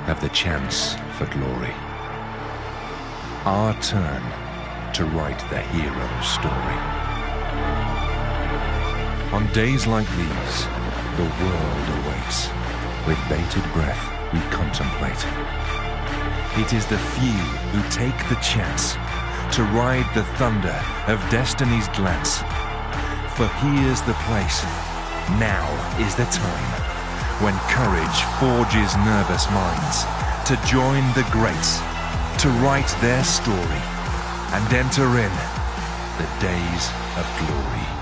have the chance for glory. Our turn to write the hero's story. On days like these, the world awaits. With bated breath, we contemplate. It is the few who take the chance to ride the thunder of destiny's glance. For here's the place, now is the time, when courage forges nervous minds to join the greats, to write their story and enter in the days of glory.